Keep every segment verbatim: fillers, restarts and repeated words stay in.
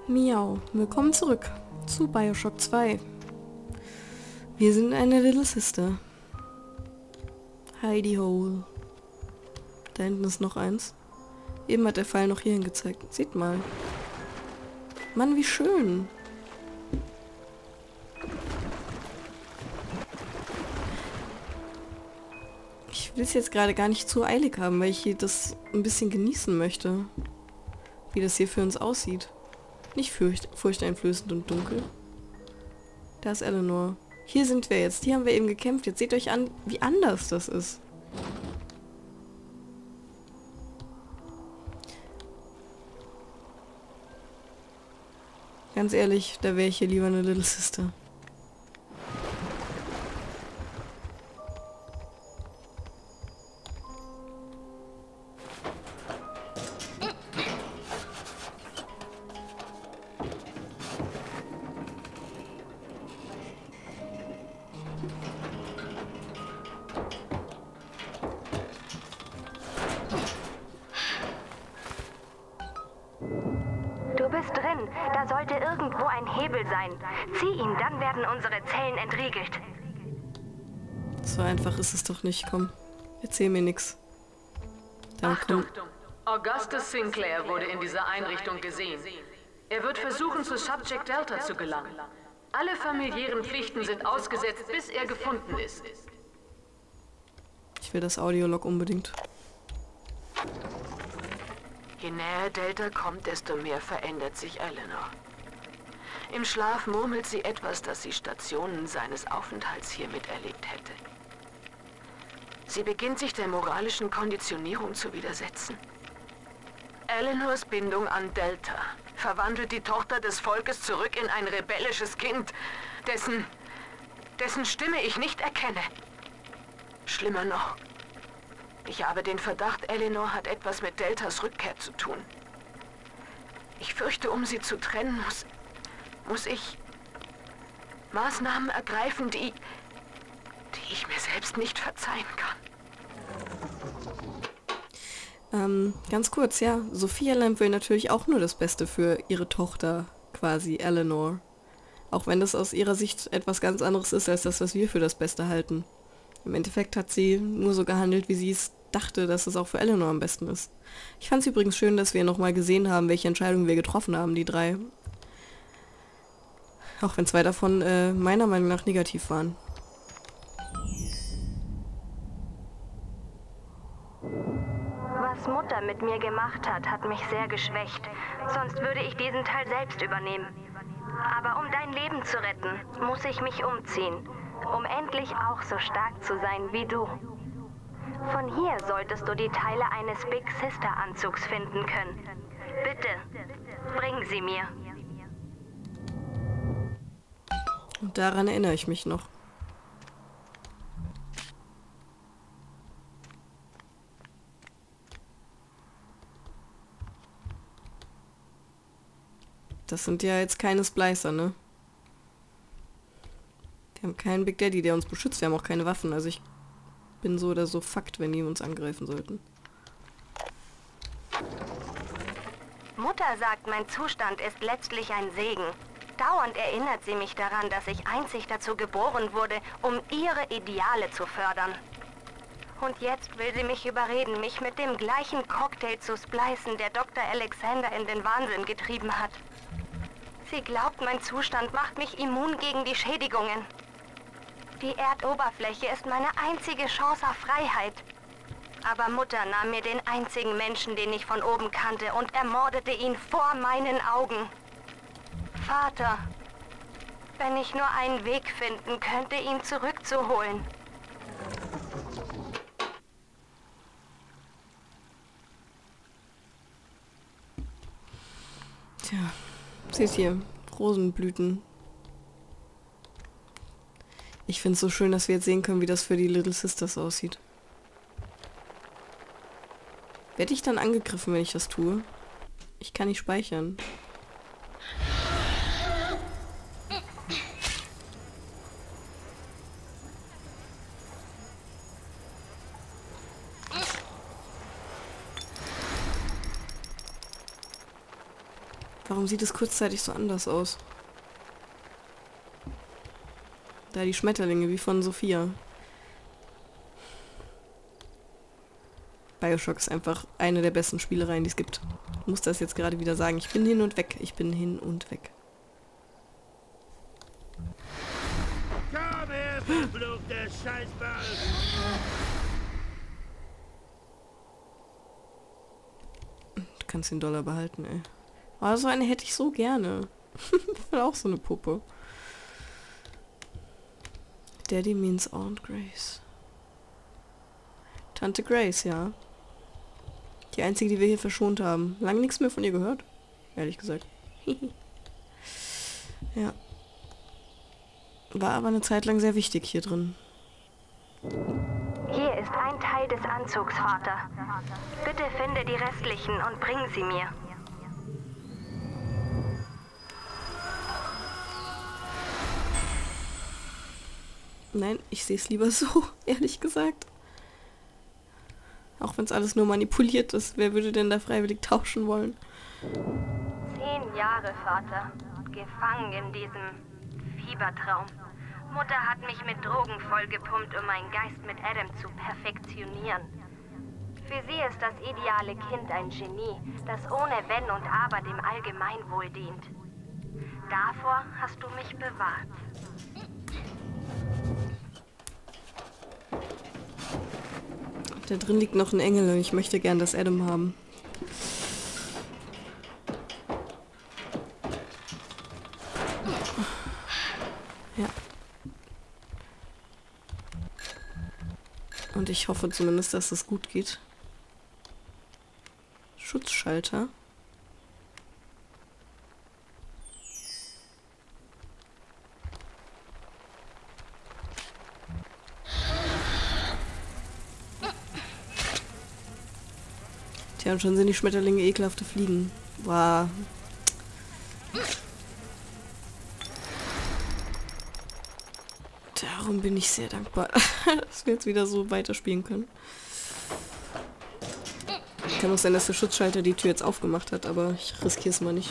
Miau, willkommen zurück zu Bioshock zwei. Wir sind eine Little Sister. Heidi Hole. Da hinten ist noch eins. Eben hat der Pfeil noch hierhin gezeigt. Seht mal. Mann, wie schön. Ich will es jetzt gerade gar nicht zu eilig haben, weil ich hier das ein bisschen genießen möchte. Wie das hier für uns aussieht. Nicht furcht, furchteinflößend und dunkel. Da ist Eleanor. Hier sind wir jetzt. Hier haben wir eben gekämpft. Jetzt seht euch an, wie anders das ist. Ganz ehrlich, da wäre ich hier lieber eine Little Sister. Du bist drin. Da sollte irgendwo ein Hebel sein. Zieh ihn, dann werden unsere Zellen entriegelt. So einfach ist es doch nicht. Komm, erzähl mir nix. Dann Achtung! komm. Augustus Sinclair wurde in dieser Einrichtung gesehen. Er wird versuchen, zu Subject Delta zu gelangen. Alle familiären Pflichten sind ausgesetzt, bis er gefunden ist. Ich will das Audiolog unbedingt. Je näher Delta kommt, desto mehr verändert sich Eleanor. Im Schlaf murmelt sie etwas, das sie Stationen seines Aufenthalts hier miterlebt hätte. Sie beginnt sich der moralischen Konditionierung zu widersetzen. Eleanors Bindung an Delta verwandelt die Tochter des Volkes zurück in ein rebellisches Kind, dessen, dessen Stimme ich nicht erkenne. Schlimmer noch. Ich habe den Verdacht, Eleanor hat etwas mit Deltas Rückkehr zu tun. Ich fürchte, um sie zu trennen, muss, muss ich Maßnahmen ergreifen, die, die ich mir selbst nicht verzeihen kann. Ähm, ganz kurz, ja. Sophia Lamb will natürlich auch nur das Beste für ihre Tochter, quasi Eleanor. Auch wenn das aus ihrer Sicht etwas ganz anderes ist, als das, was wir für das Beste halten. Im Endeffekt hat sie nur so gehandelt, wie sie es dachte, dass es auch für Eleanor am besten ist. Ich fand es übrigens schön, dass wir nochmal gesehen haben, welche Entscheidungen wir getroffen haben, die drei. Auch wenn zwei davon äh, meiner Meinung nach negativ waren. Was Mutter mit mir gemacht hat, hat mich sehr geschwächt. Sonst würde ich diesen Teil selbst übernehmen. Aber um dein Leben zu retten, muss ich mich umziehen. Um endlich auch so stark zu sein wie du. Von hier solltest du die Teile eines Big Sister Anzugs finden können. Bitte, bring sie mir. Und daran erinnere ich mich noch. Das sind ja jetzt keine Splicer, ne? Wir haben keinen Big Daddy, der uns beschützt. Wir haben auch keine Waffen. Also ich bin so oder so fucked, wenn die uns angreifen sollten. Mutter sagt, mein Zustand ist letztlich ein Segen. Dauernd erinnert sie mich daran, dass ich einzig dazu geboren wurde, um ihre Ideale zu fördern. Und jetzt will sie mich überreden, mich mit dem gleichen Cocktail zu splicen, der Doktor Alexander in den Wahnsinn getrieben hat. Sie glaubt, mein Zustand macht mich immun gegen die Schädigungen. Die Erdoberfläche ist meine einzige Chance auf Freiheit. Aber Mutter nahm mir den einzigen Menschen, den ich von oben kannte, und ermordete ihn vor meinen Augen. Vater, wenn ich nur einen Weg finden könnte, ihn zurückzuholen. Tja, seht hier, Rosenblüten. Ich finde es so schön, dass wir jetzt sehen können, wie das für die Little Sisters aussieht. Werde ich dann angegriffen, wenn ich das tue? Ich kann nicht speichern. Warum sieht es kurzzeitig so anders aus? Da die Schmetterlinge, wie von Sophia. BioShock ist einfach eine der besten Spielereien, die es gibt. Ich muss das jetzt gerade wieder sagen. Ich bin hin und weg. Ich bin hin und weg. Komm her, verfluchter Scheißball! Du kannst den Dollar behalten, ey. Oh, so eine hätte ich so gerne. Ich will auch so eine Puppe. Daddy means Aunt Grace. Tante Grace, ja. Die einzige, die wir hier verschont haben. Lange nichts mehr von ihr gehört. Ehrlich gesagt. Ja. War aber eine Zeit lang sehr wichtig hier drin. Hier ist ein Teil des Anzugs, Vater. Bitte finde die restlichen und bring sie mir. Nein, ich sehe es lieber so, ehrlich gesagt. Auch wenn es alles nur manipuliert ist. Wer würde denn da freiwillig tauschen wollen? Zehn Jahre, Vater. Gefangen in diesem Fiebertraum. Mutter hat mich mit Drogen vollgepumpt, um meinen Geist mit Adam zu perfektionieren. Für sie ist das ideale Kind ein Genie, das ohne Wenn und Aber dem Allgemeinwohl dient. Davor hast du mich bewahrt. Da drin liegt noch ein Engel und ich möchte gern das Adam haben. Ja. Und ich hoffe zumindest, dass es gut geht. Schutzschalter. Tja, und schon sind die Schmetterlinge ekelhafte Fliegen. Wow. Darum bin ich sehr dankbar, dass wir jetzt wieder so weiterspielen können. Kann auch sein, dass der Schutzschalter die Tür jetzt aufgemacht hat, aber ich riskiere es mal nicht.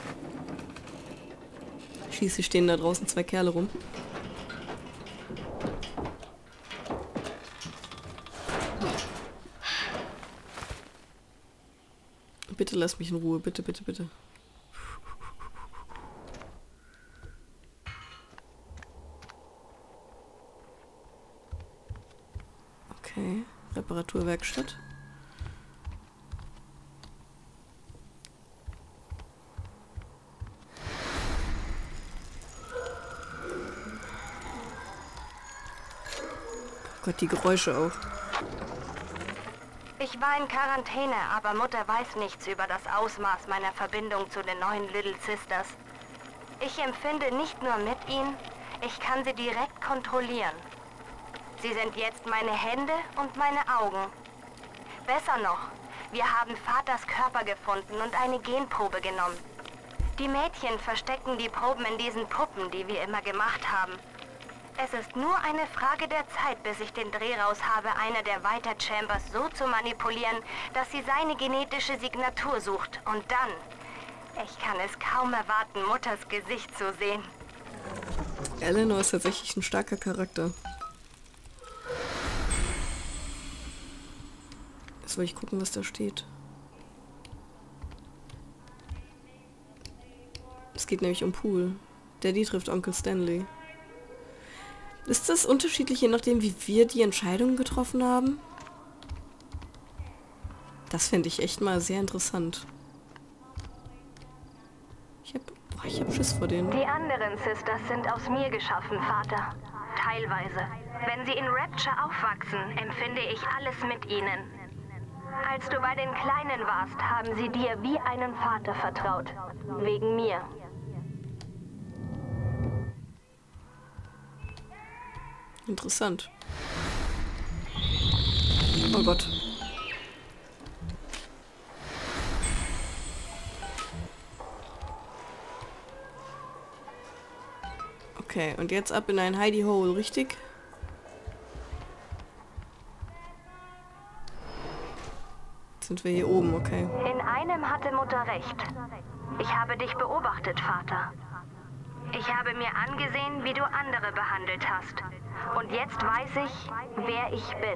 Schließlich stehen da draußen zwei Kerle rum. Bitte lass mich in Ruhe, bitte, bitte, bitte. Okay, Reparaturwerkstatt. Oh Gott, die Geräusche auch. Ich war in Quarantäne, aber Mutter weiß nichts über das Ausmaß meiner Verbindung zu den neuen Little Sisters. Ich empfinde nicht nur mit ihnen, ich kann sie direkt kontrollieren. Sie sind jetzt meine Hände und meine Augen. Besser noch, wir haben Vaters Körper gefunden und eine Genprobe genommen. Die Mädchen verstecken die Proben in diesen Puppen, die wir immer gemacht haben. Es ist nur eine Frage der Zeit, bis ich den Dreh raus habe, einer der Vita Chambers so zu manipulieren, dass sie seine genetische Signatur sucht. Und dann, ich kann es kaum erwarten, Mutters Gesicht zu sehen. Eleanor ist tatsächlich ein starker Charakter. Jetzt will ich gucken, was da steht. Es geht nämlich um Pool. Daddy trifft Onkel Stanley. Ist das unterschiedlich, je nachdem, wie wir die Entscheidungen getroffen haben? Das fände ich echt mal sehr interessant. Ich hab, boah, ich hab Schiss vor denen. Die anderen Sisters sind aus mir geschaffen, Vater. Teilweise. Wenn sie in Rapture aufwachsen, empfinde ich alles mit ihnen. Als du bei den Kleinen warst, haben sie dir wie einen Vater vertraut. Wegen mir. Interessant. Oh Gott. Okay, und jetzt ab in ein Hidey Hole, richtig? Jetzt sind wir hier oben, okay. In einem hatte Mutter recht. Ich habe dich beobachtet, Vater. Ich habe mir angesehen, wie du andere behandelt hast. Und jetzt weiß ich, wer ich bin.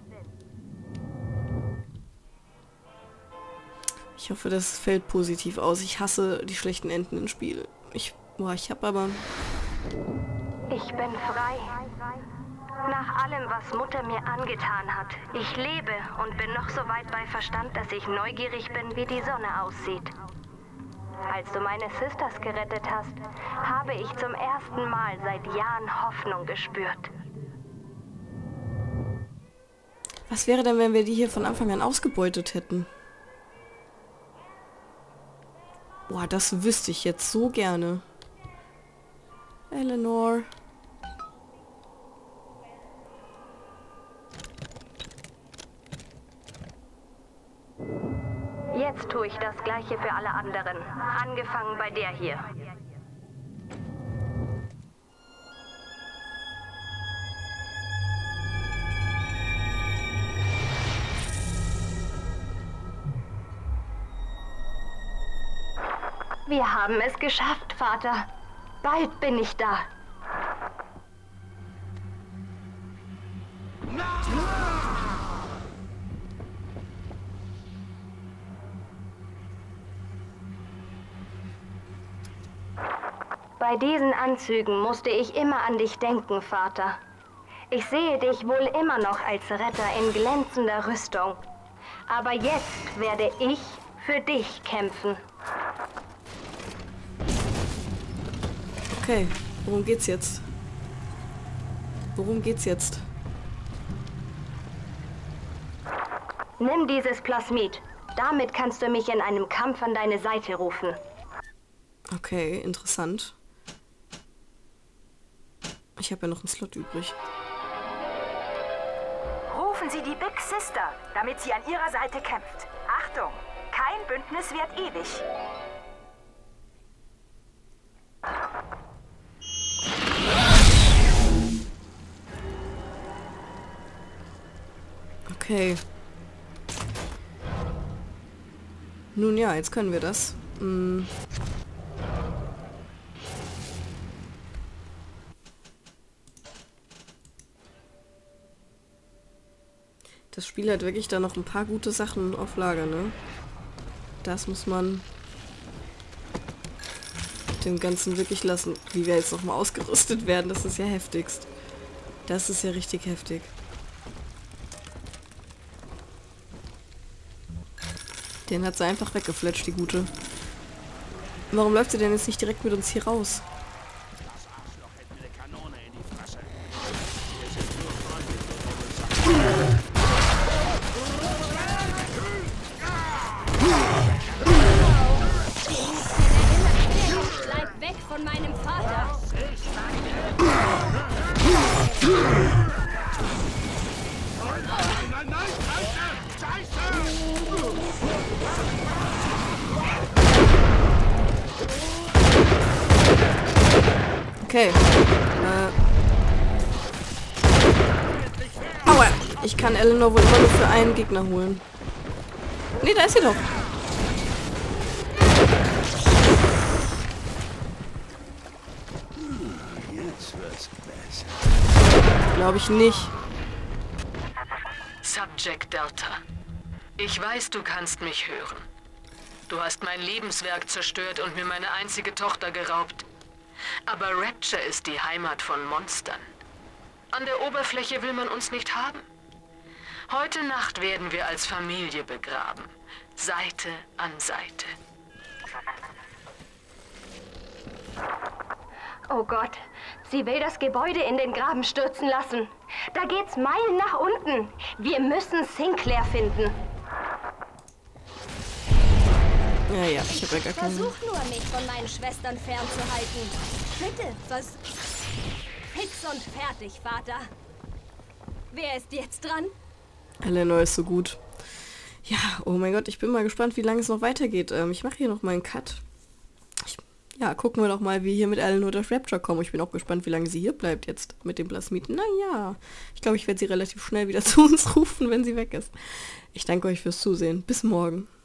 Ich hoffe, das fällt positiv aus. Ich hasse die schlechten Enden im Spiel. Ich, boah, ich hab aber... Ich bin frei. Nach allem, was Mutter mir angetan hat. Ich lebe und bin noch so weit bei Verstand, dass ich neugierig bin, wie die Sonne aussieht. Als du meine Sisters gerettet hast, habe ich zum ersten Mal seit Jahren Hoffnung gespürt. Was wäre denn, wenn wir die hier von Anfang an ausgebeutet hätten? Boah, das wüsste ich jetzt so gerne. Eleanor. Jetzt tue ich das Gleiche für alle anderen. Angefangen bei der hier. Wir haben es geschafft, Vater. Bald bin ich da. Bei diesen Anzügen musste ich immer an dich denken, Vater. Ich sehe dich wohl immer noch als Retter in glänzender Rüstung. Aber jetzt werde ich für dich kämpfen. Okay, worum geht's jetzt? Worum geht's jetzt? Nimm dieses Plasmid. Damit kannst du mich in einem Kampf an deine Seite rufen. Okay, interessant. Ich habe ja noch einen Slot übrig. Rufen Sie die Big Sister, damit sie an Ihrer Seite kämpft. Achtung, kein Bündnis währt ewig. Okay. Nun ja, jetzt können wir das. Hm. Das Spiel hat wirklich da noch ein paar gute Sachen auf Lager, ne? Das muss man dem Ganzen wirklich lassen. Wie wir jetzt nochmal ausgerüstet werden, das ist ja heftigst. Das ist ja richtig heftig. Den hat sie einfach weggefletscht, die Gute. Warum läuft sie denn jetzt nicht direkt mit uns hier raus? Das Arschloch hält mir eine Kanone in die Fresse. Wir sind nur Freunde. Bleib weg von meinem Vater! Nein, nein, Scheiße! Scheiße! Okay. Äh. Aua! Ich kann Eleanor wohl immer nur für einen Gegner holen. Nee, da ist sie doch. Jetzt wird's besser. Glaube ich nicht. Subject Delta. Ich weiß, du kannst mich hören. Du hast mein Lebenswerk zerstört und mir meine einzige Tochter geraubt. Aber Rapture ist die Heimat von Monstern. An der Oberfläche will man uns nicht haben. Heute Nacht werden wir als Familie begraben. Seite an Seite. Oh Gott, sie will das Gebäude in den Graben stürzen lassen. Da geht's Meilen nach unten. Wir müssen Sinclair finden. Ja, ja, ich habe ja gar keinen... Versuch nur, mich von meinen Schwestern fernzuhalten. Bitte, vers... Fix und fertig, Vater. Wer ist jetzt dran? Eleanor ist so gut. Ja, oh mein Gott, ich bin mal gespannt, wie lange es noch weitergeht. Ähm, ich mache hier noch mal einen Cut. Ich, ja, gucken wir doch mal, wie hier mit Eleanor durch Rapture kommen. Ich bin auch gespannt, wie lange sie hier bleibt jetzt mit dem Plasmid. Naja, ich glaube, ich werde sie relativ schnell wieder zu uns rufen, wenn sie weg ist. Ich danke euch fürs Zusehen. Bis morgen.